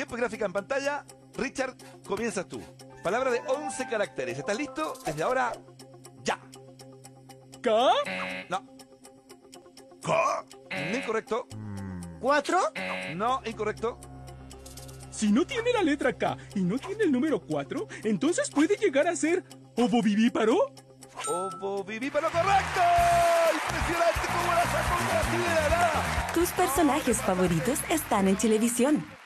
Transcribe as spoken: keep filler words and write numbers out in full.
Tiempo y gráfica en pantalla. Richard, comienzas tú. Palabra de once caracteres. ¿Estás listo? Desde ahora, ya. ¿K? No. ¿K? Incorrecto. ¿Cuatro? No, incorrecto. Si no tiene la letra K y no tiene el número cuatro, entonces puede llegar a ser ovovivíparo. Ovovivíparo, correcto. Impresionante cómo la sacó así de la nada. Tus personajes favoritos están en Chilevisión.